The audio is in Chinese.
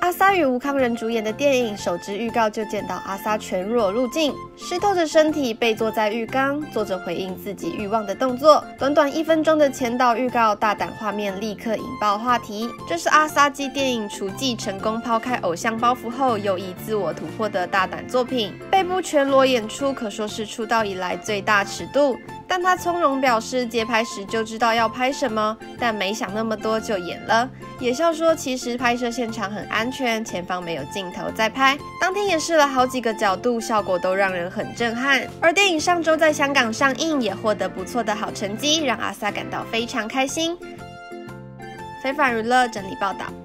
阿 sa 与吴慷仁主演的电影首支预告就见到阿 sa 全裸入镜，湿透着身体背坐在浴缸，做着回应自己欲望的动作。短短1分钟的前导预告，大胆画面立刻引爆话题。这是阿 sa 继电影《厨妓》成功抛开偶像包袱后，又以自我突破的大胆作品。背部全裸演出可说是出道以来最大尺度。但他从容表示，接拍时就知道要拍什么，但没想那么多就演了。也笑说，其实拍摄现场很安全，前方没有镜头在拍。当天也试了好几个角度，效果都让人很震撼。而电影上周在香港上映，也获得不错的好成绩，让阿 sa 感到非常开心。非凡娱乐整理报道。